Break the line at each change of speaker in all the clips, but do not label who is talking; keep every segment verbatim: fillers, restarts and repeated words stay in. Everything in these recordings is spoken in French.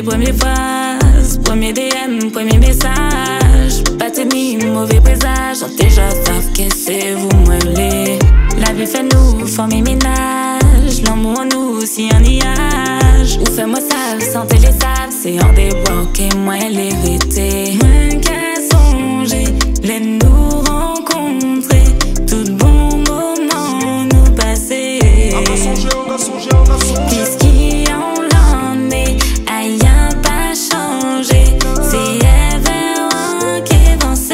première phrase, premier D M, premier message. Pas tenu, mauvais présage, on déjà savent que c'est vous mêlez. La vie fait nous, former ménage, l'amour en nous, si un nuage. Ou fais-moi sale, santé les sables, c'est en débloqué, moi l'hérité. Moins qu'à songer, les nous rencontrer, tout bon moment nous passer.
On a songé, on a songé, on a songé.
Puisqu'il en l'en est, rien pas changé, c'est Ever qui avancé.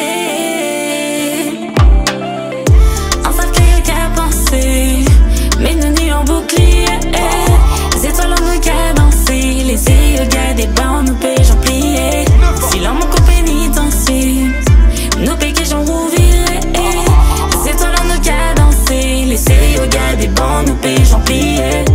On savent qu'il y a qu'à penser, mais nous n'y en bouclier. Les étoiles en nous qu'à danser, les yeux gardés bas, nous paye j'en plié. Si l'homme en pénitencier, nous paye que j'en rouviré. Les étoiles en nous qu'à danser, les yeux gardés bas, nous paye j'en plié.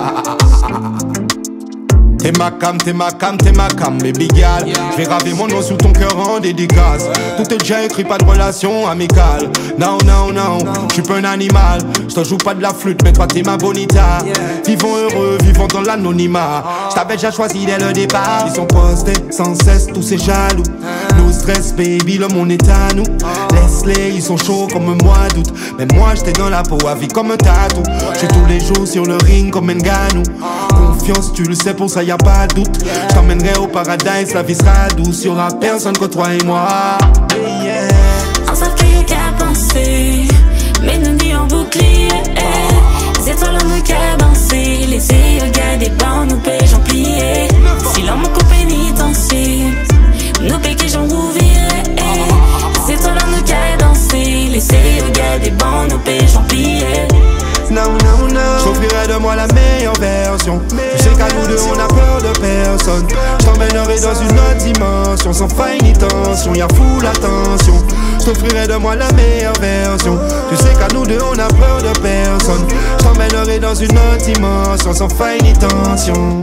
T'es ma cam, t'es ma cam, t'es ma cam, baby girl. Je vais graver mon nom sous ton cœur en dédicace. Tout est déjà écrit, pas de relation amicale. Non, non, non, je suis pas un animal. Je te joue pas de la flûte, mais toi t'es ma bonita. Vivons heureux, vivons dans l'anonymat. Je t'avais déjà choisi dès le départ. Ils sont postés sans cesse, tous ces jaloux. No stress, baby, le monde est à nous. Laisse-les, ils sont chauds comme un mois d'août. Mais moi j'étais dans la peau à vie comme un tatou. J'suis tous les jours sur le ring comme un Nganou. Confiance, tu le sais, pour ça y a pas de doute. Je t'emmènerai au paradis, la vie sera douce. Y'aura personne que toi et moi. Yeah.
On savent qu'il y a qu'à penser, mais nous n'y en bouclier. Les étoiles en nous qu'à danser, les yeux gardés bas, nous paye j'en plié. Si l'homme en pénitencier, nous paye que j'en rouviré. Les étoiles en nous qu'à danser, les yeux gardés bas, nous paye j'en plié.
Non, non, non. J'offrirai de moi la meilleure version. Tu sais qu'à nous deux on a peur de personne. Je t'emmènerai dans une autre dimension, sans faille ni tension, y'a full attention. Je t'offrirai de moi la meilleure version. Tu sais qu'à nous deux on a peur de personne. Je t'emmènerai dans une autre dimension, sans faille ni tension.